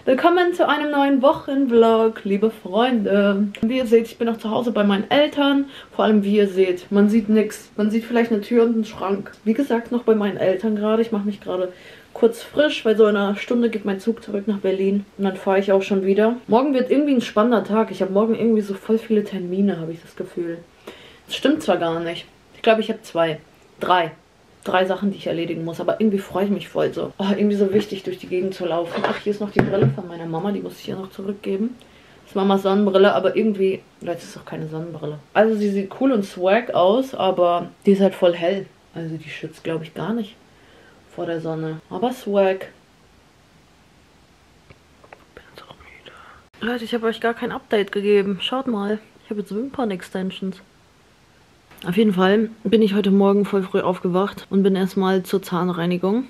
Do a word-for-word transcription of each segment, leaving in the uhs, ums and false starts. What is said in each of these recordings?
Willkommen zu einem neuen Wochenvlog, liebe Freunde. Wie ihr seht, ich bin noch zu Hause bei meinen Eltern. Vor allem, wie ihr seht, man sieht nichts. Man sieht vielleicht eine Tür und einen Schrank. Wie gesagt, noch bei meinen Eltern gerade. Ich mache mich gerade kurz frisch, weil so in einer Stunde geht mein Zug zurück nach Berlin. Und dann fahre ich auch schon wieder. Morgen wird irgendwie ein spannender Tag. Ich habe morgen irgendwie so voll viele Termine, habe ich das Gefühl. Das stimmt zwar gar nicht. Ich glaube, ich habe zwei, drei. Drei Sachen, die ich erledigen muss, aber irgendwie freue ich mich voll so. Oh, irgendwie so wichtig, durch die Gegend zu laufen. Ach, hier ist noch die Brille von meiner Mama, die muss ich hier noch zurückgeben. Das ist Mamas Sonnenbrille, aber irgendwie, Leute, ist doch keine Sonnenbrille. Also sie sieht cool und swag aus, aber die ist halt voll hell. Also die schützt, glaube ich, gar nicht vor der Sonne. Aber swag. Bin jetzt auch müde. Leute, ich habe euch gar kein Update gegeben. Schaut mal, ich habe jetzt Wimpern-Extensions. Auf jeden Fall bin ich heute Morgen voll früh aufgewacht und bin erstmal zur Zahnreinigung.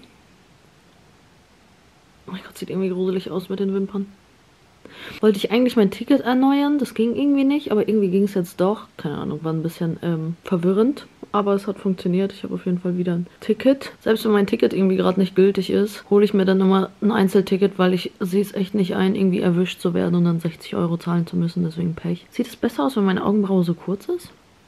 Oh mein Gott, sieht irgendwie gruselig aus mit den Wimpern. Wollte ich eigentlich mein Ticket erneuern, das ging irgendwie nicht, aber irgendwie ging es jetzt doch. Keine Ahnung, war ein bisschen ähm, verwirrend, aber es hat funktioniert. Ich habe auf jeden Fall wieder ein Ticket. Selbst wenn mein Ticket irgendwie gerade nicht gültig ist, hole ich mir dann immer ein Einzelticket, weil ich sehe es echt nicht ein, irgendwie erwischt zu werden und dann sechzig Euro zahlen zu müssen, deswegen Pech. Sieht es besser aus, wenn meine Augenbraue so kurz ist?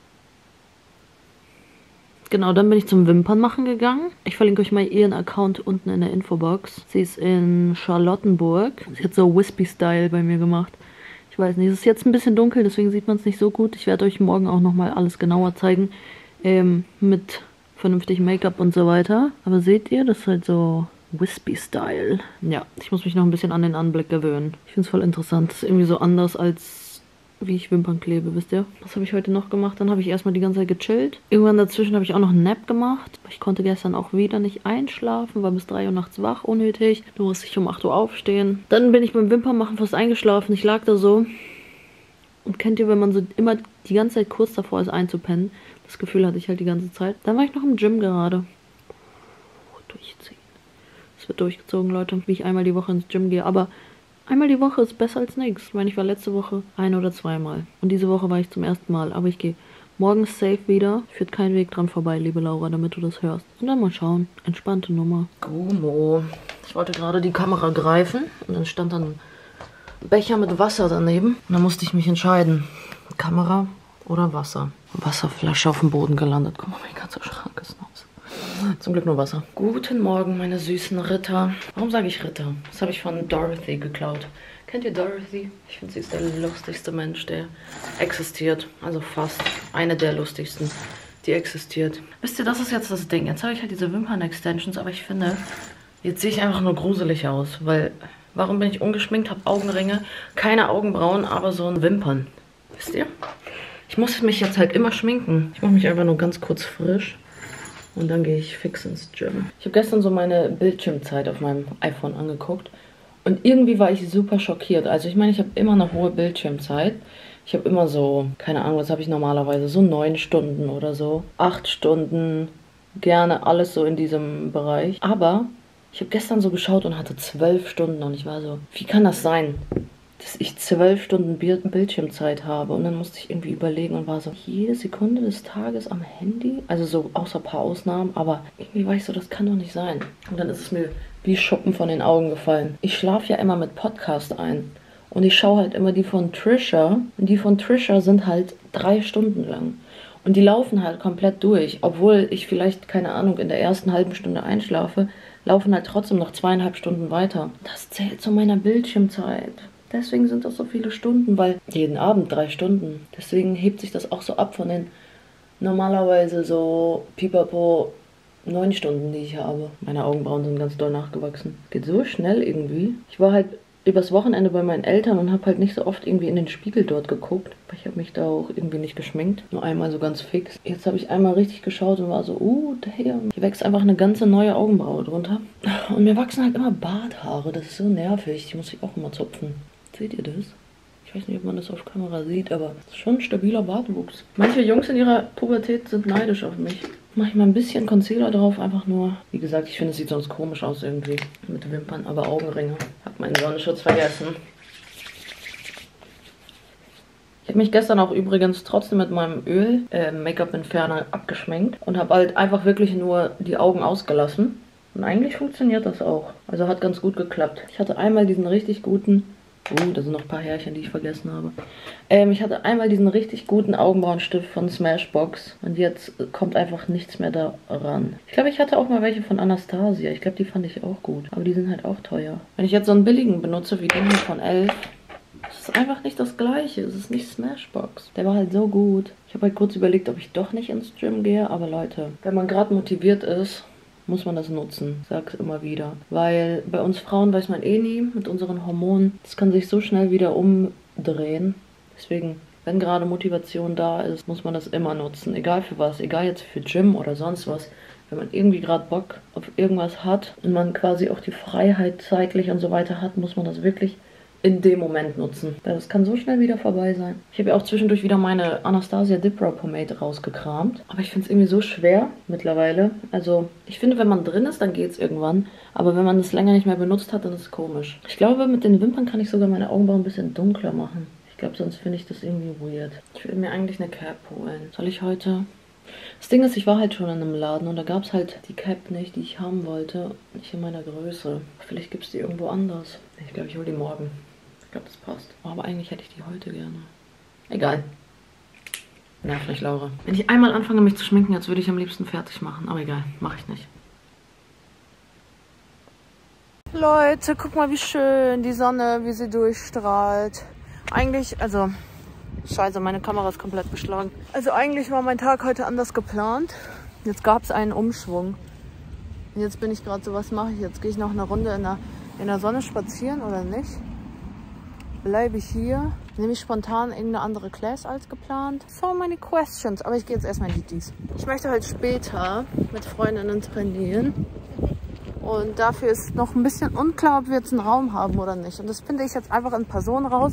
Genau, dann bin ich zum Wimpernmachen gegangen. Ich verlinke euch mal ihren Account unten in der Infobox. Sie ist in Charlottenburg. Sie hat so Wispy-Style bei mir gemacht. Ich weiß nicht, es ist jetzt ein bisschen dunkel, deswegen sieht man es nicht so gut. Ich werde euch morgen auch nochmal alles genauer zeigen. Ähm, mit vernünftigem Make-up und so weiter. Aber seht ihr, das ist halt so Wispy-Style. Ja, ich muss mich noch ein bisschen an den Anblick gewöhnen. Ich finde es voll interessant. Das ist irgendwie so anders als wie ich Wimpern klebe, wisst ihr? Was habe ich heute noch gemacht? Dann habe ich erstmal die ganze Zeit gechillt. Irgendwann dazwischen habe ich auch noch einen Nap gemacht. Ich konnte gestern auch wieder nicht einschlafen, war bis drei Uhr nachts wach, unnötig. Du musste ich um acht Uhr aufstehen. Dann bin ich beim Wimpernmachen fast eingeschlafen. Ich lag da so. Und kennt ihr, wenn man so immer die ganze Zeit kurz davor ist einzupennen? Das Gefühl hatte ich halt die ganze Zeit. Dann war ich noch im Gym gerade. Oh, durchziehen. Es wird durchgezogen, Leute, wie ich einmal die Woche ins Gym gehe. Aber einmal die Woche ist besser als nichts. Ich meine, ich war letzte Woche ein- oder zweimal. Und diese Woche war ich zum ersten Mal. Aber ich gehe morgens safe wieder. Führt kein Weg dran vorbei, liebe Laura, damit du das hörst. Und dann mal schauen. Entspannte Nummer. Gumo. Ich wollte gerade die Kamera greifen. Und dann stand dann ein Becher mit Wasser daneben. Und dann musste ich mich entscheiden. Kamera oder Wasser. Wasserflasche auf dem Boden gelandet. Guck mal, mein ganzer Schrank ist nass. Zum Glück nur Wasser. Guten Morgen, meine süßen Ritter. Warum sage ich Ritter? Das habe ich von Dorothy geklaut. Kennt ihr Dorothy? Ich finde, sie ist der lustigste Mensch, der existiert. Also fast eine der lustigsten, die existiert. Wisst ihr, das ist jetzt das Ding. Jetzt habe ich halt diese Wimpern-Extensions, aber ich finde, jetzt sehe ich einfach nur gruselig aus. Weil, warum bin ich ungeschminkt, habe Augenringe, keine Augenbrauen, aber so ein Wimpern. Wisst ihr? Ich muss mich jetzt halt immer schminken. Ich mache mich einfach nur ganz kurz frisch. Und dann gehe ich fix ins Gym. Ich habe gestern so meine Bildschirmzeit auf meinem iPhone angeguckt. Und irgendwie war ich super schockiert. Also ich meine, ich habe immer eine hohe Bildschirmzeit. Ich habe immer so, keine Ahnung, was habe ich normalerweise? So neun Stunden oder so. Acht Stunden. Gerne alles so in diesem Bereich. Aber ich habe gestern so geschaut und hatte zwölf Stunden. Und ich war so, wie kann das sein, dass ich zwölf Stunden Bildschirmzeit habe? Und dann musste ich irgendwie überlegen und war so, jede Sekunde des Tages am Handy? Also so außer ein paar Ausnahmen, aber irgendwie war ich so, das kann doch nicht sein. Und dann ist es mir wie Schuppen von den Augen gefallen. Ich schlafe ja immer mit Podcast ein. Und ich schaue halt immer die von Trisha. Und die von Trisha sind halt drei Stunden lang. Und die laufen halt komplett durch. Obwohl ich vielleicht, keine Ahnung, in der ersten halben Stunde einschlafe, laufen halt trotzdem noch zweieinhalb Stunden weiter. Das zählt zu meiner Bildschirmzeit. Deswegen sind das so viele Stunden, weil jeden Abend drei Stunden. Deswegen hebt sich das auch so ab von den normalerweise so pipapo neun Stunden, die ich habe. Meine Augenbrauen sind ganz doll nachgewachsen. Geht so schnell irgendwie. Ich war halt übers Wochenende bei meinen Eltern und habe halt nicht so oft irgendwie in den Spiegel dort geguckt. Aber ich habe mich da auch irgendwie nicht geschminkt. Nur einmal so ganz fix. Jetzt habe ich einmal richtig geschaut und war so, uh, damn. Hier wächst einfach eine ganze neue Augenbraue drunter. Und mir wachsen halt immer Barthaare. Das ist so nervig. Die muss ich auch immer zupfen. Seht ihr das? Ich weiß nicht, ob man das auf Kamera sieht, aber das ist schon ein stabiler Bartwuchs. Manche Jungs in ihrer Pubertät sind neidisch auf mich. Mache ich mal ein bisschen Concealer drauf, einfach nur. Wie gesagt, ich finde, es sieht sonst komisch aus irgendwie. Mit Wimpern, aber Augenringe. Hab meinen Sonnenschutz vergessen. Ich habe mich gestern auch übrigens trotzdem mit meinem Öl, äh, Make-up-Entferner abgeschminkt. Und habe halt einfach wirklich nur die Augen ausgelassen. Und eigentlich funktioniert das auch. Also hat ganz gut geklappt. Ich hatte einmal diesen richtig guten... Oh, da sind noch ein paar Härchen, die ich vergessen habe. Ähm, ich hatte einmal diesen richtig guten Augenbrauenstift von Smashbox. Und jetzt kommt einfach nichts mehr daran. Ich glaube, ich hatte auch mal welche von Anastasia. Ich glaube, die fand ich auch gut. Aber die sind halt auch teuer. Wenn ich jetzt so einen billigen benutze, wie den hier von Elf, das ist einfach nicht das Gleiche. Es ist nicht Smashbox. Der war halt so gut. Ich habe halt kurz überlegt, ob ich doch nicht ins Gym gehe. Aber Leute, wenn man gerade motiviert ist, muss man das nutzen. Ich sag's immer wieder. Weil bei uns Frauen weiß man eh nie mit unseren Hormonen. Das kann sich so schnell wieder umdrehen. Deswegen, wenn gerade Motivation da ist, muss man das immer nutzen. Egal für was. Egal jetzt für Gym oder sonst was. Wenn man irgendwie gerade Bock auf irgendwas hat und man quasi auch die Freiheit zeitlich und so weiter hat, muss man das wirklich in dem Moment nutzen. Das kann so schnell wieder vorbei sein. Ich habe ja auch zwischendurch wieder meine Anastasia Dip Brow Pomade rausgekramt. Aber ich finde es irgendwie so schwer mittlerweile. Also ich finde, wenn man drin ist, dann geht es irgendwann. Aber wenn man es länger nicht mehr benutzt hat, dann ist es komisch. Ich glaube, mit den Wimpern kann ich sogar meine Augenbrauen ein bisschen dunkler machen. Ich glaube, sonst finde ich das irgendwie weird. Ich will mir eigentlich eine Cap holen. Soll ich heute... Das Ding ist, ich war halt schon in einem Laden und da gab es halt die Cap nicht, die ich haben wollte. Nicht in meiner Größe. Vielleicht gibt es die irgendwo anders. Ich glaube, ich hole die morgen. Ich glaube, das passt. Oh, aber eigentlich hätte ich die heute gerne. Egal. Nerv nicht, Laura. Wenn ich einmal anfange, mich zu schminken, jetzt würde ich am liebsten fertig machen. Aber egal, mache ich nicht. Leute, guck mal, wie schön die Sonne, wie sie durchstrahlt. Eigentlich, also... Scheiße, meine Kamera ist komplett beschlagen. Also eigentlich war mein Tag heute anders geplant. Jetzt gab es einen Umschwung. Und jetzt bin ich gerade so, was mache ich? Jetzt gehe ich noch eine Runde in der, in der Sonne spazieren oder nicht? Bleibe ich hier? Nehme ich spontan irgendeine andere Class als geplant? So many questions. Aber ich gehe jetzt erstmal in die Dies. Ich möchte halt später mit Freundinnen trainieren. Und dafür ist noch ein bisschen unklar, ob wir jetzt einen Raum haben oder nicht. Und das finde ich jetzt einfach in Person raus.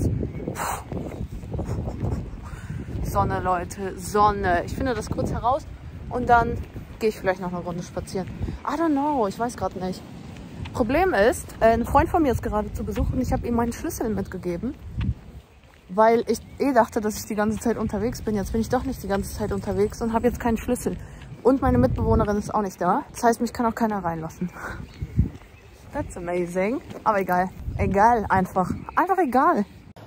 Sonne, Leute, Sonne. Ich finde das kurz heraus und dann gehe ich vielleicht noch eine Runde spazieren. I don't know, ich weiß gerade nicht. Problem ist, ein Freund von mir ist gerade zu Besuch und ich habe ihm meinen Schlüssel mitgegeben, weil ich eh dachte, dass ich die ganze Zeit unterwegs bin. Jetzt bin ich doch nicht die ganze Zeit unterwegs und habe jetzt keinen Schlüssel. Und meine Mitbewohnerin ist auch nicht da. Das heißt, mich kann auch keiner reinlassen. That's amazing. Aber egal. Egal einfach. Einfach egal.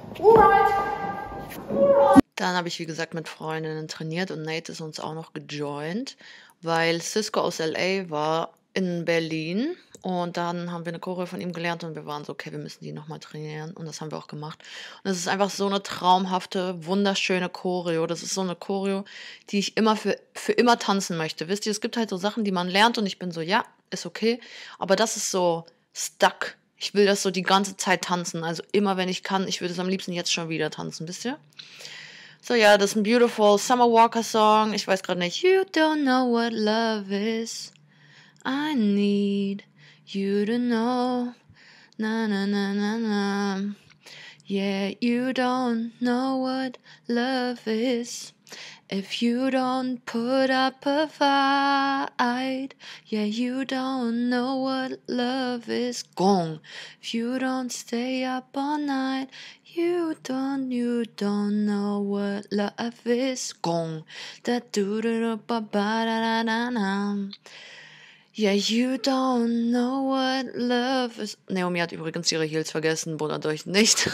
Dann habe ich, wie gesagt, mit Freundinnen trainiert und Nate ist uns auch noch gejoint, weil Cisco aus L A war in Berlin und dann haben wir eine Choreo von ihm gelernt und wir waren so, okay, wir müssen die nochmal trainieren und das haben wir auch gemacht. Und es ist einfach so eine traumhafte, wunderschöne Choreo. Das ist so eine Choreo, die ich immer für, für immer tanzen möchte. Wisst ihr, es gibt halt so Sachen, die man lernt und ich bin so, ja, ist okay, aber das ist so stuck. Ich will das so die ganze Zeit tanzen, also immer, wenn ich kann. Ich würde es am liebsten jetzt schon wieder tanzen, wisst ihr? So, ja, das ist ein beautiful Summer Walker Song. Ich weiß gerade nicht. You don't know what love is. I need you to know. Na, na, na, na, na. Yeah, you don't know what love is. If you don't put up a fight. Yeah, you don't know what love is. Gong. If you don't stay up all night. You don't, you don't know what love is. Gong. Da do da ba ba da da da da. Yeah, you don't know what love is. Naomi hat übrigens ihre Heels vergessen, wundert euch nicht.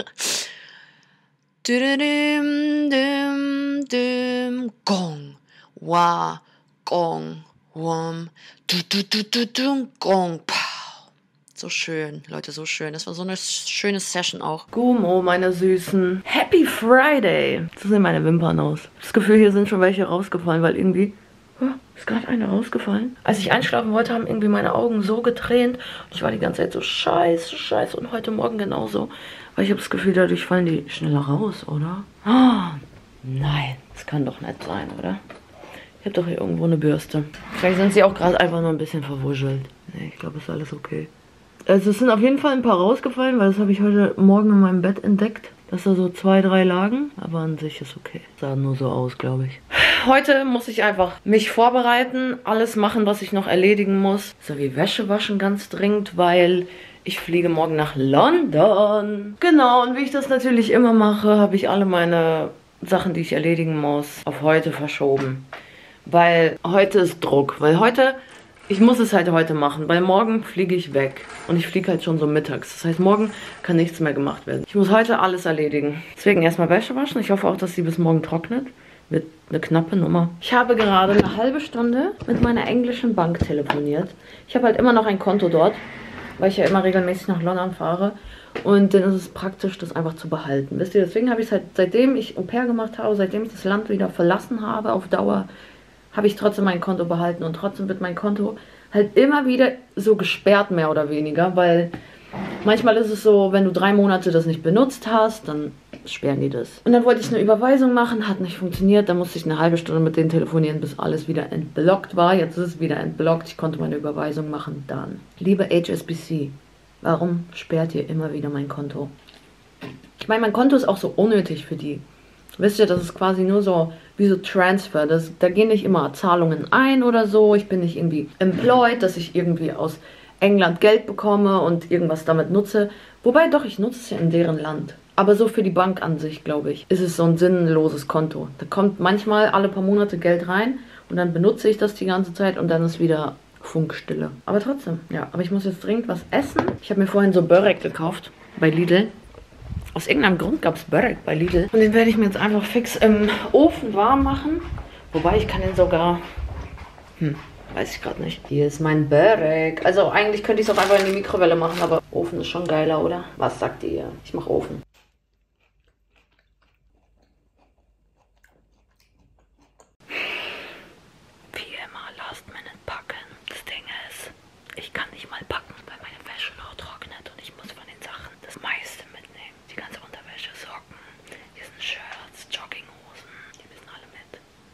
Dim, dim, dim, gong. Wa, gong, wom. Du, du, du, du, du, gong, pow. So schön, Leute, so schön. Das war so eine schöne Session auch. Gummo, meine Süßen. Happy Friday. So sehen meine Wimpern aus. Das Gefühl, hier sind schon welche rausgefallen, weil irgendwie... Oh, ist gerade eine rausgefallen. Als ich einschlafen wollte, haben irgendwie meine Augen so getränt. Und ich war die ganze Zeit so scheiße, scheiße. Und heute Morgen genauso. Weil ich habe das Gefühl, dadurch fallen die schneller raus, oder? Oh, nein, das kann doch nicht sein, oder? Ich habe doch hier irgendwo eine Bürste. Vielleicht sind sie auch gerade einfach nur ein bisschen verwuschelt. Nee, ich glaube, ist alles okay. Also es sind auf jeden Fall ein paar rausgefallen, weil das habe ich heute Morgen in meinem Bett entdeckt. Dass da so zwei, drei lagen. Aber an sich ist okay. Sah nur so aus, glaube ich. Heute muss ich einfach mich vorbereiten. Alles machen, was ich noch erledigen muss. So wie Wäsche waschen ganz dringend, weil ich fliege morgen nach London. Genau, und wie ich das natürlich immer mache, habe ich alle meine Sachen, die ich erledigen muss, auf heute verschoben. Weil heute ist Druck. Weil heute Ich muss es halt heute machen, weil morgen fliege ich weg. Und ich fliege halt schon so mittags. Das heißt, morgen kann nichts mehr gemacht werden. Ich muss heute alles erledigen. Deswegen erstmal Wäsche waschen. Ich hoffe auch, dass sie bis morgen trocknet. Wird eine knappe Nummer. Ich habe gerade eine halbe Stunde mit meiner englischen Bank telefoniert. Ich habe halt immer noch ein Konto dort, weil ich ja immer regelmäßig nach London fahre. Und dann ist es praktisch, das einfach zu behalten. Wisst ihr, deswegen habe ich es halt, seitdem ich Au pair gemacht habe, seitdem ich das Land wieder verlassen habe auf Dauer, habe ich trotzdem mein Konto behalten. Und trotzdem wird mein Konto halt immer wieder so gesperrt, mehr oder weniger. Weil manchmal ist es so, wenn du drei Monate das nicht benutzt hast, dann sperren die das. Und dann wollte ich eine Überweisung machen, hat nicht funktioniert. Dann musste ich eine halbe Stunde mit denen telefonieren, bis alles wieder entblockt war. Jetzt ist es wieder entblockt. Ich konnte meine Überweisung machen. Dann, liebe H S B C, warum sperrt ihr immer wieder mein Konto? Ich meine, mein Konto ist auch so unnötig für die. Wisst ihr, das ist quasi nur so wie so Transfer. Das, da gehen nicht immer Zahlungen ein oder so. Ich bin nicht irgendwie employed, dass ich irgendwie aus England Geld bekomme und irgendwas damit nutze. Wobei doch, ich nutze es ja in deren Land. Aber so für die Bank an sich, glaube ich, ist es so ein sinnloses Konto. Da kommt manchmal alle paar Monate Geld rein und dann benutze ich das die ganze Zeit und dann ist wieder Funkstille. Aber trotzdem, ja. Aber ich muss jetzt dringend was essen. Ich habe mir vorhin so Börek gekauft bei Lidl. Aus irgendeinem Grund gab es Börek bei Lidl. Und den werde ich mir jetzt einfach fix im Ofen warm machen. Wobei, ich kann den sogar... Hm, weiß ich gerade nicht. Hier ist mein Börek. Also eigentlich könnte ich es auch einfach in die Mikrowelle machen, aber Ofen ist schon geiler, oder? Was sagt ihr? Ich mache Ofen. Wie immer, last minute packen. Das Ding ist, ich kann nicht mal packen, weil meine Wäsche noch trocknet und ich muss von den Sachen das meiste mitnehmen. Die ganze Unterwäsche, Socken, hier sind Shirts, Jogginghosen, die müssen alle mit.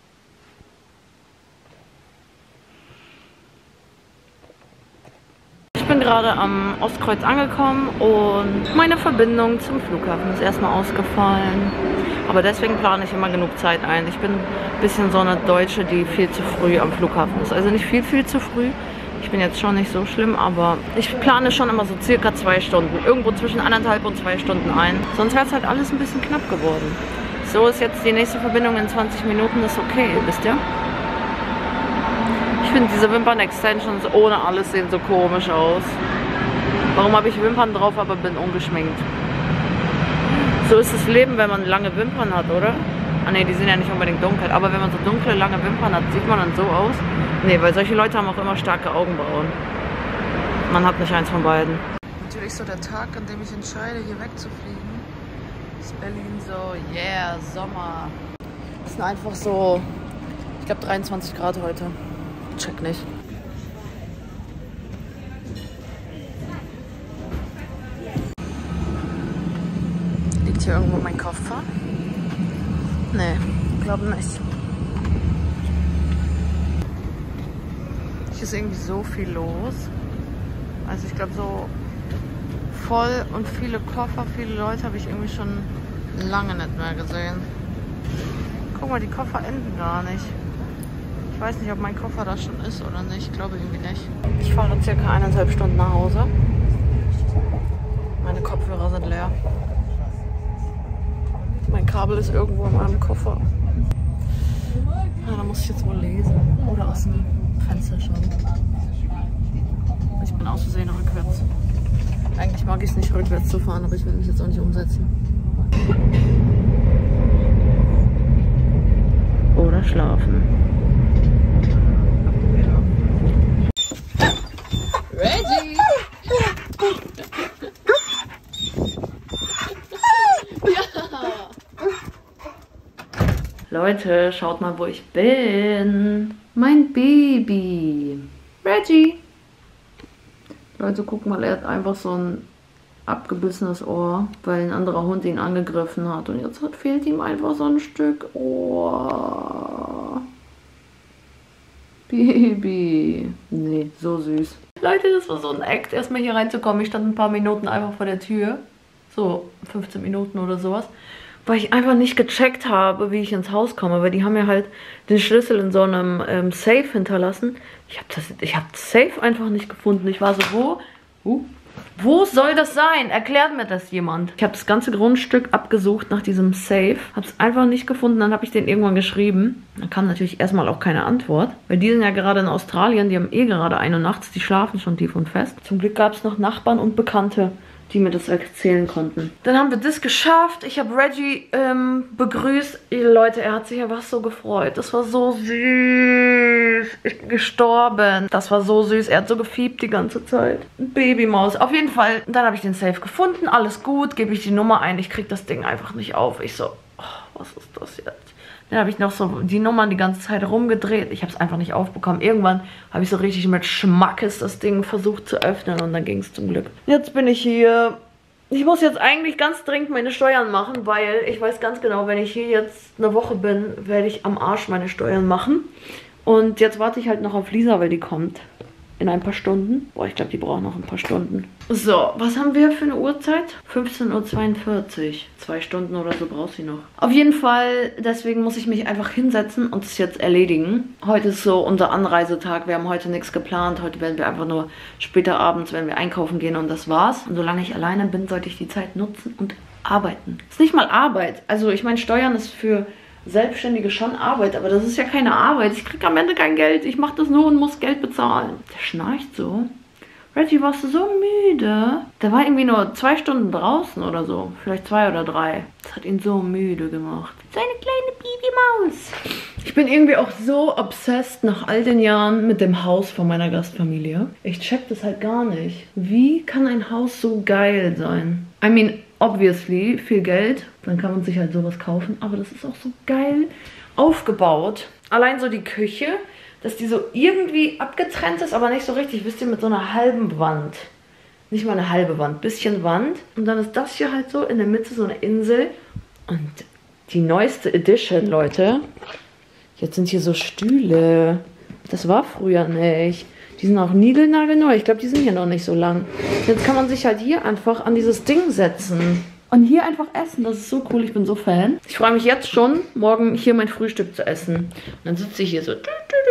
Ich bin gerade am Ostkreuz angekommen und meine Verbindung zum Flughafen ist erstmal ausgefallen. Aber deswegen plane ich immer genug Zeit ein. Ich bin ein bisschen so eine Deutsche, die viel zu früh am Flughafen ist. Also nicht viel, viel zu früh. Ich bin jetzt schon nicht so schlimm, aber ich plane schon immer so circa zwei Stunden. Irgendwo zwischen anderthalb und zwei Stunden ein. Sonst wäre es halt alles ein bisschen knapp geworden. So ist jetzt die nächste Verbindung in zwanzig Minuten, ist okay, wisst ihr? Ich finde diese Wimpern-Extensions ohne alles sehen so komisch aus. Warum habe ich Wimpern drauf, aber bin ungeschminkt? So ist das Leben, wenn man lange Wimpern hat, oder? Ah ne, die sind ja nicht unbedingt dunkel, aber wenn man so dunkle, lange Wimpern hat, sieht man dann so aus? Ne, weil solche Leute haben auch immer starke Augenbrauen. Man hat nicht eins von beiden. Natürlich so der Tag, an dem ich entscheide, hier wegzufliegen. Ist Berlin so, yeah, Sommer. Es sind einfach so, ich glaube dreiundzwanzig Grad heute. Check nicht. Liegt hier irgendwo mein Koffer? Nee, glaube nicht. Hier ist irgendwie so viel los. Also ich glaube so voll und viele Koffer, viele Leute habe ich irgendwie schon lange nicht mehr gesehen. Guck mal, die Koffer enden gar nicht. Ich weiß nicht, ob mein Koffer da schon ist oder nicht. Ich glaube irgendwie nicht. Ich fahre circa eineinhalb Stunden nach Hause. Meine Kopfhörer sind leer. Mein Kabel ist irgendwo in meinem Koffer. Ja, da muss ich jetzt wohl lesen. Oder aus dem Fenster schauen. Ich bin aus Versehen rückwärts. Eigentlich mag ich es nicht, rückwärts zu fahren, aber ich will mich jetzt auch nicht umsetzen. Oder schlafen. Reggie! Ja! Leute, schaut mal, wo ich bin. Mein Baby. Reggie. Leute, guck mal, er hat einfach so ein abgebissenes Ohr, weil ein anderer Hund ihn angegriffen hat. Und jetzt hat, fehlt ihm einfach so ein Stück Ohr. Baby. Nee, so süß. Leute, das war so ein Act, erstmal hier reinzukommen. Ich stand ein paar Minuten einfach vor der Tür. So fünfzehn Minuten oder sowas. Weil ich einfach nicht gecheckt habe, wie ich ins Haus komme. Weil die haben mir halt den Schlüssel in so einem ähm, Safe hinterlassen. Ich habe das, ich habe Safe einfach nicht gefunden. Ich war so, wo? Uh, Wo soll das sein? Erklärt mir das jemand. Ich habe das ganze Grundstück abgesucht nach diesem Safe. Habe es einfach nicht gefunden. Dann habe ich den irgendwann geschrieben. Dann kam natürlich erstmal auch keine Antwort. Weil die sind ja gerade in Australien. Die haben eh gerade ein Uhr nachts. Die schlafen schon tief und fest. Zum Glück gab es noch Nachbarn und Bekannte, die mir das erzählen konnten. Dann haben wir das geschafft. Ich habe Reggie ähm, begrüßt. Leute, er hat sich einfach so gefreut. Das war so süß. Ich bin gestorben. Das war so süß. Er hat so gefiebt die ganze Zeit. Babymaus. Auf jeden Fall. Dann habe ich den Safe gefunden. Alles gut. Gebe ich die Nummer ein. Ich kriege das Ding einfach nicht auf. Ich so, oh, was ist das jetzt? Dann habe ich noch so die Nummern die ganze Zeit rumgedreht. Ich habe es einfach nicht aufbekommen. Irgendwann habe ich so richtig mit Schmackes das Ding versucht zu öffnen und dann ging es zum Glück. Jetzt bin ich hier. Ich muss jetzt eigentlich ganz dringend meine Steuern machen, weil ich weiß ganz genau, wenn ich hier jetzt eine Woche bin, werde ich am Arsch meine Steuern machen. Und jetzt warte ich halt noch auf Lisa, weil die kommt. In ein paar Stunden. Boah, ich glaube, die braucht noch ein paar Stunden. So, was haben wir für eine Uhrzeit? fünfzehn Uhr zweiundvierzig. Zwei Stunden oder so braucht sie noch. Auf jeden Fall, deswegen muss ich mich einfach hinsetzen und es jetzt erledigen. Heute ist so unser Anreisetag. Wir haben heute nichts geplant. Heute werden wir einfach nur später abends, wenn wir einkaufen gehen und das war's. Und solange ich alleine bin, sollte ich die Zeit nutzen und arbeiten. Ist nicht mal Arbeit. Also ich meine, Steuern ist für Selbstständige schon Arbeit, aber das ist ja keine Arbeit. Ich kriege am Ende kein Geld. Ich mache das nur und muss Geld bezahlen. Der schnarcht so. Reggie, warst du so müde? Der war irgendwie nur zwei Stunden draußen oder so. Vielleicht zwei oder drei. Das hat ihn so müde gemacht. Seine kleine Babymaus. Ich bin irgendwie auch so obsessed nach all den Jahren mit dem Haus von meiner Gastfamilie. Ich check das halt gar nicht. Wie kann ein Haus so geil sein? I mean, obviously, viel Geld. Dann kann man sich halt sowas kaufen. Aber das ist auch so geil aufgebaut. Allein so die Küche, dass die so irgendwie abgetrennt ist, aber nicht so richtig. Wisst ihr, mit so einer halben Wand. Nicht mal eine halbe Wand, bisschen Wand. Und dann ist das hier halt so in der Mitte so eine Insel. Und die neueste Edition, Leute. Jetzt sind hier so Stühle. Das war früher nicht. Die sind auch niegelnagelneu. Ich glaube, die sind hier noch nicht so lang. Jetzt kann man sich halt hier einfach an dieses Ding setzen. Und hier einfach essen. Das ist so cool. Ich bin so Fan. Ich freue mich jetzt schon, morgen hier mein Frühstück zu essen. Und dann sitze ich hier so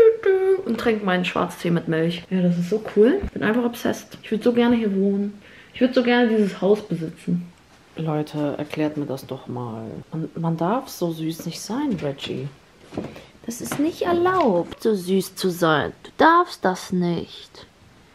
und trinke meinen Schwarztee mit Milch. Ja, das ist so cool. Ich bin einfach obsessed. Ich würde so gerne hier wohnen. Ich würde so gerne dieses Haus besitzen. Leute, erklärt mir das doch mal. Und man darf so süß nicht sein, Reggie. Das ist nicht erlaubt, so süß zu sein. Du darfst das nicht.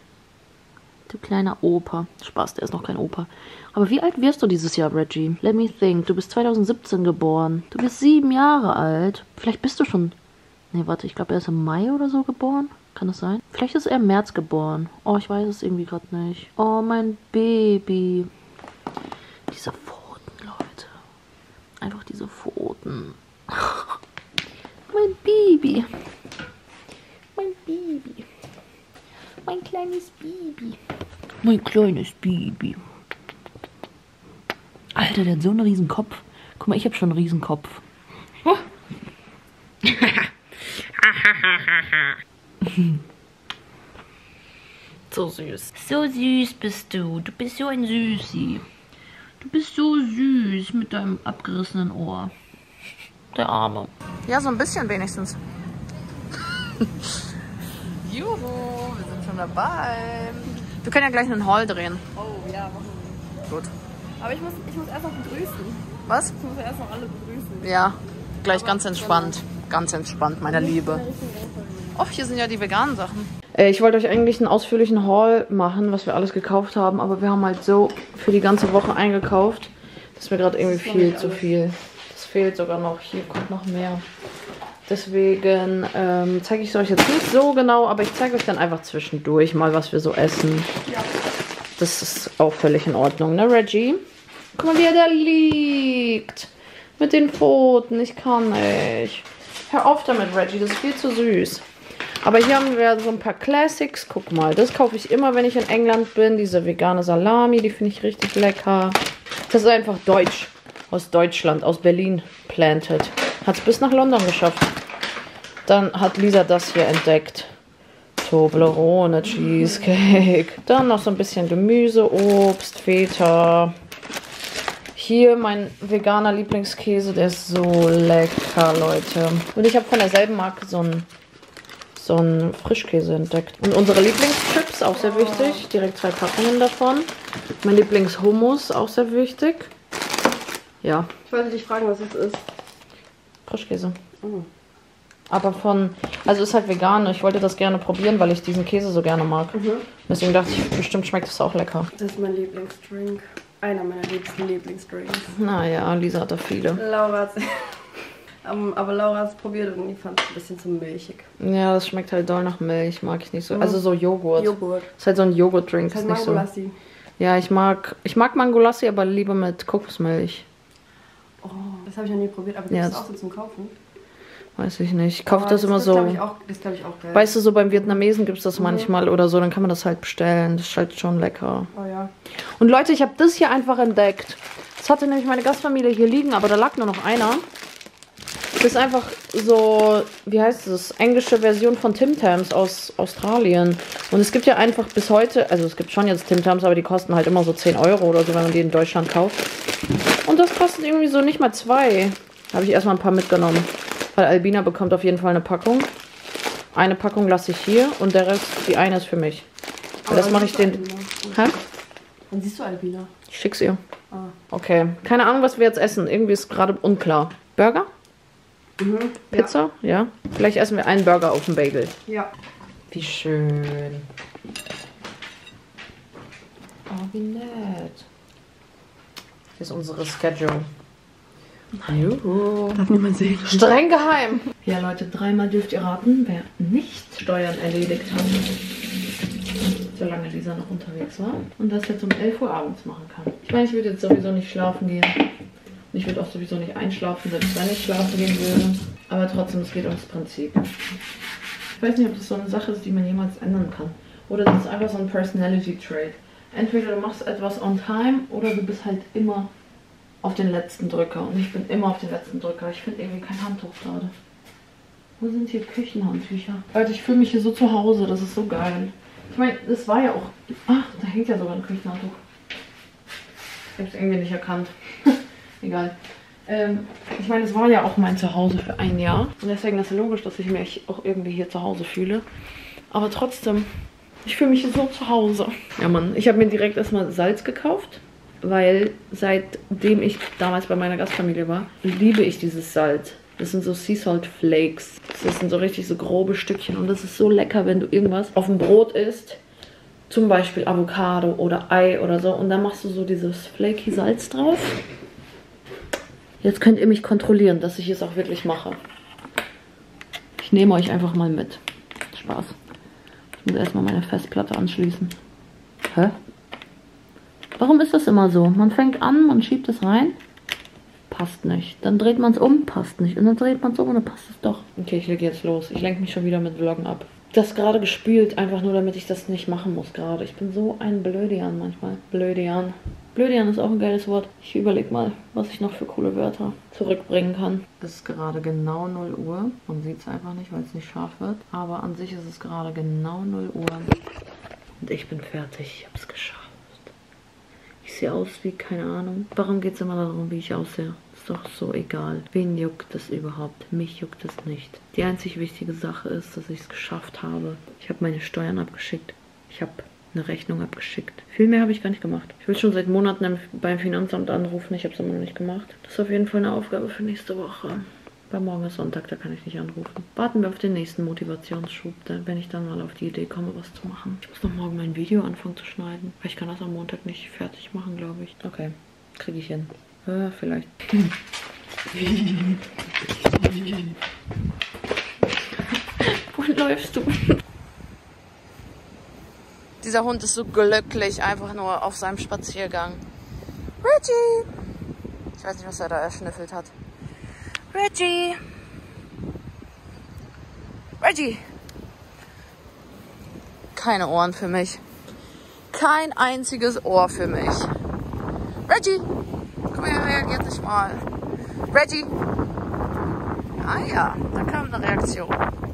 Du kleiner Opa. Spaß, der ist noch kein Opa. Aber wie alt wirst du dieses Jahr, Reggie? Let me think. Du bist zweitausendsiebzehn geboren. Du bist sieben Jahre alt. Vielleicht bist du schon... Nee, warte, ich glaube, er ist im Mai oder so geboren. Kann das sein? Vielleicht ist er im März geboren. Oh, ich weiß es irgendwie gerade nicht. Oh, mein Baby. Diese Pfoten, Leute. Einfach diese Pfoten. Mein Baby. Mein Baby. Mein kleines Baby. Mein kleines Baby. Alter, der hat so einen riesen Kopf. Guck mal, ich habe schon einen riesen Kopf. Oh. So süß. So süß bist du. Du bist so ein Süßi. Du bist so süß mit deinem abgerissenen Ohr. Der Arme. Ja, so ein bisschen wenigstens. Juhu, wir sind schon dabei. Wir können ja gleich einen Haul drehen. Oh ja, machen wir. Gut. Aber ich muss, ich muss erst noch begrüßen. Was? Ich muss erst noch alle begrüßen. Ja, gleich Aber ganz entspannt. genau. Ganz entspannt, meine Liebe. Oh, Oh, hier sind ja die veganen Sachen. Äh, ich wollte euch eigentlich einen ausführlichen Haul machen, was wir alles gekauft haben. Aber wir haben halt so für die ganze Woche eingekauft. Das ist mir gerade irgendwie viel zu viel. Das fehlt sogar noch. Hier kommt noch mehr. Deswegen ähm, zeige ich es euch jetzt nicht so genau, aber ich zeige euch dann einfach zwischendurch mal, was wir so essen. Ja. Das ist auch völlig in Ordnung, ne, Reggie? Guck mal, wie er da liegt. Mit den Pfoten. Ich kann nicht. Hör auf damit, Reggie. Das ist viel zu süß. Aber hier haben wir so ein paar Classics. Guck mal, das kaufe ich immer, wenn ich in England bin. Diese vegane Salami, die finde ich richtig lecker. Das ist einfach deutsch. Aus Deutschland, aus Berlin planted. Hat es bis nach London geschafft. Dann hat Lisa das hier entdeckt. Toblerone Cheesecake. Dann noch so ein bisschen Gemüse, Obst, Feta. Hier mein veganer Lieblingskäse. Der ist so lecker, Leute. Und ich habe von derselben Marke so einen so einen Frischkäse entdeckt. Und unsere Lieblingschips. Chips, auch sehr wichtig. Direkt zwei Packungen davon. Mein Lieblingshummus, auch sehr wichtig. Ja. Ich wollte dich fragen, was es ist. Frischkäse. Oh. Aber von, also ist halt vegan. Ich wollte das gerne probieren, weil ich diesen Käse so gerne mag. Mhm. Deswegen dachte ich, bestimmt schmeckt es auch lecker. Das ist mein Lieblingsdrink. Einer meiner liebsten Lieblingsdrinks. Naja, Lisa hat da viele. Laura hat um, aber Laura hat es probiert und ich fand es ein bisschen zu milchig. Ja, das schmeckt halt doll nach Milch. Mag ich nicht so. Mhm. Also so Joghurt. Joghurt. Ist halt so ein Joghurt-Drink. Das ist Ist halt nicht so. Mangolassi. Ja, ich mag, ich mag Mangolassi, aber lieber mit Kokosmilch. Oh, das habe ich noch nie probiert, aber das Ja, ist auch so zum Kaufen. Weiß ich nicht. Ich kaufe Oh, das, immer das so. glaub ich auch, das glaube ich auch geil. Weißt du, so beim Vietnamesen gibt es das Mhm. manchmal oder so, dann kann man das halt bestellen. Das ist halt schon lecker. Oh ja. Und Leute, ich habe das hier einfach entdeckt. Das hatte nämlich meine Gastfamilie hier liegen, aber da lag nur noch einer. Das ist einfach so, wie heißt es, englische Version von Tim Tams aus Australien. Und es gibt ja einfach bis heute, also es gibt schon jetzt Tim Tams, aber die kosten halt immer so zehn Euro oder so, wenn man die in Deutschland kauft. Und das kostet irgendwie so nicht mal zwei. Da habe ich erstmal ein paar mitgenommen. Weil Albina bekommt auf jeden Fall eine Packung. Eine Packung lasse ich hier und der Rest, die eine ist für mich. Weil das mache ich den... Hä? Dann siehst du Albina. Ich schick's ihr. Ah. Okay. Keine Ahnung, was wir jetzt essen. Irgendwie ist gerade unklar. Burger? Mhm. Pizza? Ja. ja. Vielleicht essen wir einen Burger auf dem Bagel. Ja. Wie schön. Oh, wie nett. Hier ist unsere Schedule. Juhu. Darf niemand sehen. Streng geheim. Ja, Leute, dreimal dürft ihr raten, wer nicht Steuern erledigt hat. Solange Lisa noch unterwegs war. Und das jetzt um elf Uhr abends machen kann. Ich meine, ich würde jetzt sowieso nicht schlafen gehen. Und ich würde auch sowieso nicht einschlafen, selbst wenn ich schlafen gehen würde. Aber trotzdem, es geht ums Prinzip. Ich weiß nicht, ob das so eine Sache ist, die man jemals ändern kann. Oder das ist einfach so ein Personality-Trait. Entweder du machst etwas on time oder du bist halt immer auf den letzten Drücker. Und ich bin immer auf den letzten Drücker. Ich finde irgendwie kein Handtuch gerade. Wo sind hier Küchenhandtücher? Leute, ich fühle mich hier so zu Hause. Das ist so geil. Ich meine, das war ja auch... Ach, da hängt ja sogar ein Küchenhandtuch. Ich habe es irgendwie nicht erkannt. Egal. Ähm, ich meine, es war ja auch mein Zuhause für ein Jahr. Und deswegen ist es logisch, dass ich mich auch irgendwie hier zu Hause fühle. Aber trotzdem, ich fühle mich hier so zu Hause. Ja, Mann. Ich habe mir direkt erstmal Salz gekauft. Weil seitdem ich damals bei meiner Gastfamilie war, liebe ich dieses Salz. Das sind so Sea Salt Flakes. Das sind so richtig so grobe Stückchen. Und das ist so lecker, wenn du irgendwas auf dem Brot isst. Zum Beispiel Avocado oder Ei oder so. Und dann machst du so dieses flaky Salz drauf. Jetzt könnt ihr mich kontrollieren, dass ich es auch wirklich mache. Ich nehme euch einfach mal mit. Spaß. Ich muss erstmal meine Festplatte anschließen. Hä? Warum ist das immer so? Man fängt an, man schiebt es rein. Passt nicht. Dann dreht man es um, passt nicht. Und dann dreht man es um und dann passt es doch. Okay, ich lege jetzt los. Ich lenke mich schon wieder mit Vloggen ab. Das gerade gespült, einfach nur damit ich das nicht machen muss gerade. Ich bin so ein Blödian manchmal. Blödian. Blödian ist auch ein geiles Wort. Ich überlege mal, was ich noch für coole Wörter zurückbringen kann. Es ist gerade genau null Uhr. Man sieht es einfach nicht, weil es nicht scharf wird. Aber an sich ist es gerade genau null Uhr. Und ich bin fertig. Ich habe es geschafft. Ich sehe aus wie, keine Ahnung. Warum geht es immer darum, wie ich aussehe? Ist doch so egal. Wen juckt es überhaupt? Mich juckt es nicht. Die einzig wichtige Sache ist, dass ich es geschafft habe. Ich habe meine Steuern abgeschickt. Ich habe eine Rechnung abgeschickt. Viel mehr habe ich gar nicht gemacht. Ich will schon seit Monaten beim Finanzamt anrufen. Ich habe es immer noch nicht gemacht. Das ist auf jeden Fall eine Aufgabe für nächste Woche. Weil morgen ist Sonntag, da kann ich nicht anrufen. Warten wir auf den nächsten Motivationsschub, wenn ich dann mal auf die Idee komme, was zu machen. Ich muss noch morgen mein Video anfangen zu schneiden. Weil ich kann das am Montag nicht fertig machen, glaube ich. Okay, kriege ich hin. Ja, vielleicht. Wohin läufst du? Dieser Hund ist so glücklich, einfach nur auf seinem Spaziergang. Reggie! Ich weiß nicht, was er da erschnüffelt hat. Reggie! Reggie! Keine Ohren für mich. Kein einziges Ohr für mich. Reggie! Guck mal, er reagiert nicht mal. Reggie! Ah ja, da kam eine Reaktion.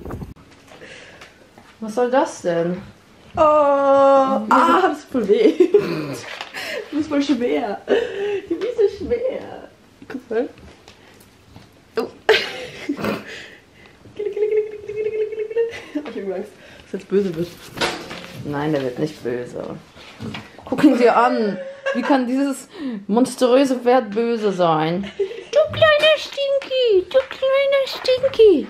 Was soll das denn? Oh, ah, das ist voll weh. Das ist voll schwer. Die ist so schwer. Guck mal. Oh. Ich hab Angst, dass jetzt böse wird. Nein, der wird nicht böse. Gucken Sie an. Wie kann dieses monströse Pferd böse sein? Du kleiner Stinky, du kleiner Stinky.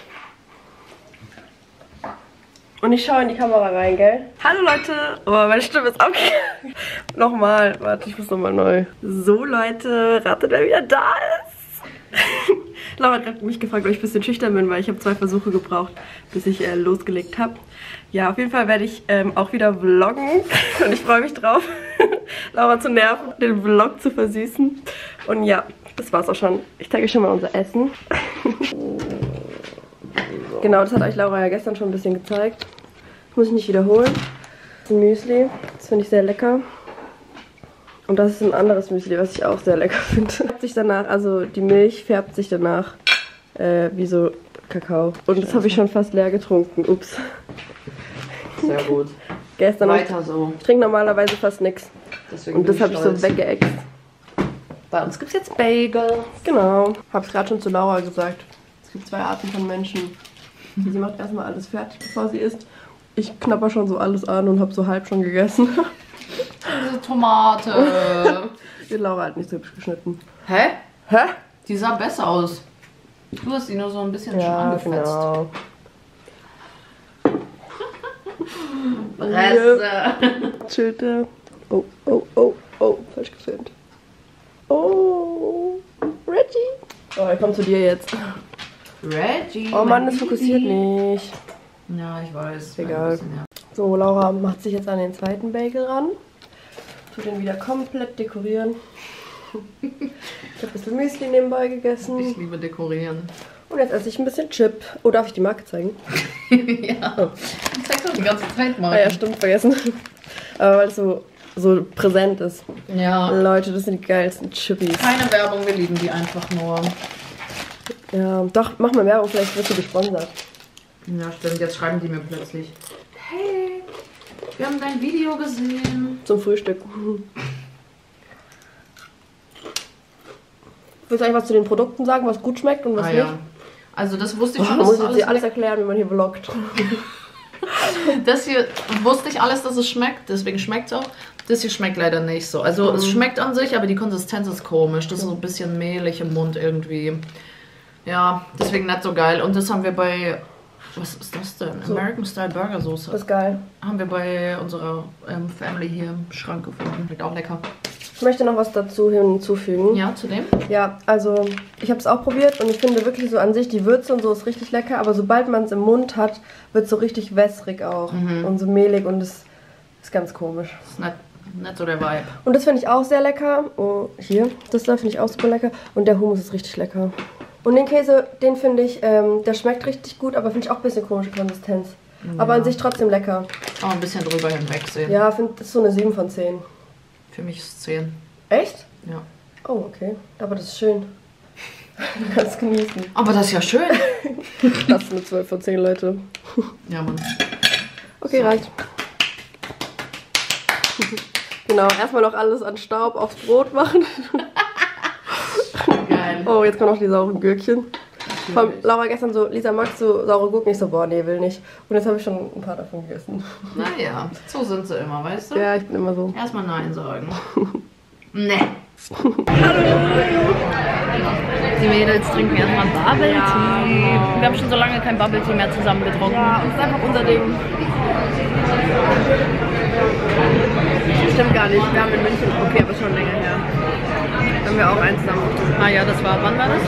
Und ich schaue in die Kamera rein, gell? Hallo Leute! Oh, meine Stimme ist okay. Nochmal, warte, ich muss nochmal neu. So Leute, ratet, wer wieder da ist. Laura hat mich gefragt, ob ich ein bisschen schüchtern bin, weil ich habe zwei Versuche gebraucht, bis ich äh, losgelegt habe. Ja, auf jeden Fall werde ich ähm, auch wieder vloggen und ich freue mich drauf, Laura zu nerven, den Vlog zu versüßen. Und ja, das war's auch schon. Ich zeige euch schon mal unser Essen. Genau, das hat euch Laura ja gestern schon ein bisschen gezeigt. Das muss ich nicht wiederholen. Das ist ein Müsli, das finde ich sehr lecker. Und das ist ein anderes Müsli, was ich auch sehr lecker finde. Färbt sich danach, also die Milch färbt sich danach äh, wie so Kakao. Und das habe ich schon fast leer getrunken. Ups. Sehr gut. Gestern Weiter noch, so. Ich trinke normalerweise fast nichts. Und das habe ich so weggeext. Bei uns gibt es jetzt Bagels. Genau. Hab's gerade schon zu Laura gesagt. Es gibt zwei Arten von Menschen. Sie macht erstmal alles fertig, bevor sie isst. Ich knapper schon so alles an und habe so halb schon gegessen. Diese Tomate. Die Laura hat nicht so hübsch geschnitten. Hä? Hä? Die sah besser aus. Du hast die nur so ein bisschen schon Ja, angefetzt. genau. Reste. Chillte. Oh, oh, oh, oh, falsch gefilmt. Oh, Reggie. Oh, er kommt zu dir jetzt. Reggie. Oh Mann, das fokussiert nicht. Ja, ich weiß. Egal. Bisschen, ja. So, Laura macht sich jetzt an den zweiten Bagel ran. Tut den wieder komplett dekorieren. Ich habe ein bisschen Müsli nebenbei gegessen. Ich liebe dekorieren. Und jetzt esse ich ein bisschen Chip. Oh, darf ich die Marke zeigen? Ja. Oh. Ich zeig doch die ganze Zeit mal. Ah ja, stimmt, vergessen. Aber weil es so, so präsent ist. Ja. Leute, das sind die geilsten Chippies. Keine Werbung, wir lieben die einfach nur. Ja, doch, mach mal Werbung, vielleicht wirst du gesponsert. Ja, stimmt. Jetzt schreiben die mir plötzlich. Hey, wir haben dein Video gesehen. Zum Frühstück. Willst du eigentlich was zu den Produkten sagen, was gut schmeckt und was ah, nicht? Ja. Also das wusste ich Oh, schon. muss Dass ich alles dir alles erklären, wie man hier vloggt. Das hier wusste ich alles, dass es schmeckt, deswegen schmeckt es auch. Das hier schmeckt leider nicht so. Also mhm. es schmeckt an sich, aber die Konsistenz ist komisch. Das ist so ein bisschen mehlig im Mund irgendwie. Ja, deswegen nicht so geil. Und das haben wir bei, was ist das denn? So. American Style Burger Soße. Das ist geil. Haben wir bei unserer ähm, Family hier im Schrank gefunden. Schmeckt auch lecker. Ich möchte noch was dazu hinzufügen. Ja, zu dem? Ja, also ich habe es auch probiert und ich finde wirklich so an sich, die Würze und so ist richtig lecker, aber sobald man es im Mund hat, wird es so richtig wässrig auch mhm. und so mehlig und es ist ganz komisch. Das ist nicht, nicht so der Vibe. Und das finde ich auch sehr lecker. Oh, hier, das da finde ich auch super lecker und der Hummus ist richtig lecker. Und den Käse, den finde ich, ähm, der schmeckt richtig gut, aber finde ich auch ein bisschen komische Konsistenz. Ja. Aber an sich trotzdem lecker. Auch ein bisschen drüber hinwegsehen. Ja, finde das ist so eine sieben von zehn. Für mich ist es zehn. Echt? Ja. Oh, okay. Aber das ist schön. Du kannst genießen. Aber das ist ja schön. Das ist eine zwölf von zehn, Leute. Ja, Mann. Okay, so. Reicht. Genau, erstmal noch alles an Staub aufs Brot machen. Geil. Oh, jetzt kommen noch die sauren Gürkchen. Von Laura gestern so, Lisa, magst du saure Gurken? Ich so, boah, nee, will nicht. Und jetzt habe ich schon ein paar davon gegessen. Naja, so sind sie immer, weißt du? Ja, ich bin immer so. Erstmal Nein sagen. Nee. Die Mädels trinken erstmal Bubble Tea. Ja. Wir haben schon so lange kein Bubble Tea mehr zusammen getrunken. Ja, das ist einfach unser Ding. Stimmt gar nicht, wir haben in München, okay, aber schon länger her. Da haben wir auch eins zusammen. Ah ja, das war, wann war das?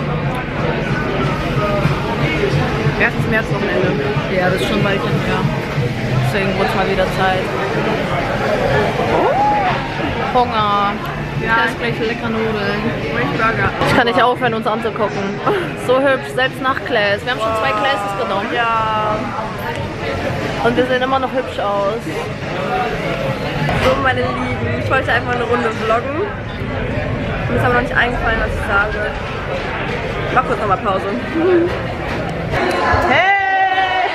erstes Märzwochenende. Ja, das ist schon bald her. Deswegen wurde es mal wieder Zeit. Oh. Hunger. Ja. Ich esse gleich lecker Nudeln. Burger. Ich kann nicht aufhören, uns anzugucken. So hübsch, selbst nach Clays. Wir haben schon zwei Clays genommen. Ja. Und wir sehen immer noch hübsch aus. So, meine Lieben, ich wollte einfach eine Runde vloggen. Mir ist aber noch nicht eingefallen, was ich sage. Mach kurz nochmal Pause. Hey!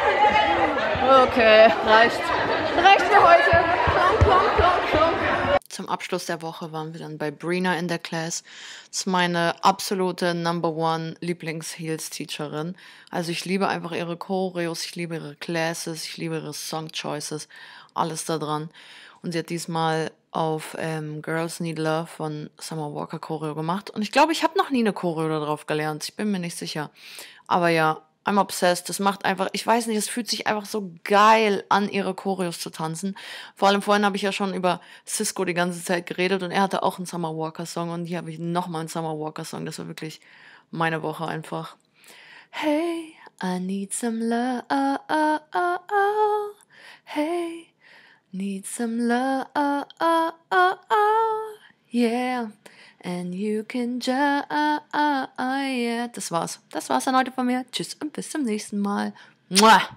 Okay, reicht. Reicht für heute. Klonk, klonk, klonk, klonk. zum Abschluss der Woche waren wir dann bei Brina in der Class. Das ist meine absolute Number One Lieblings-Heels-Teacherin. Also ich liebe einfach ihre Choreos, ich liebe ihre Classes, ich liebe ihre Song-Choices, alles da dran. Und sie hat diesmal auf ähm, Girls Need Love von Summer Walker Choreo gemacht. Und ich glaube, ich habe noch nie eine Choreo darauf gelernt. Ich bin mir nicht sicher. Aber ja, I'm obsessed. Das macht einfach, ich weiß nicht, es fühlt sich einfach so geil an, ihre Choreos zu tanzen. Vor allem vorhin habe ich ja schon über Cisco die ganze Zeit geredet und er hatte auch einen Summer Walker Song und hier habe ich nochmal einen Summer Walker Song. Das war wirklich meine Woche einfach. Hey, I need some love. Hey, need some love. Yeah. And you can just, yeah. Das war's. Das war's dann heute von mir. Tschüss und bis zum nächsten Mal. Mua.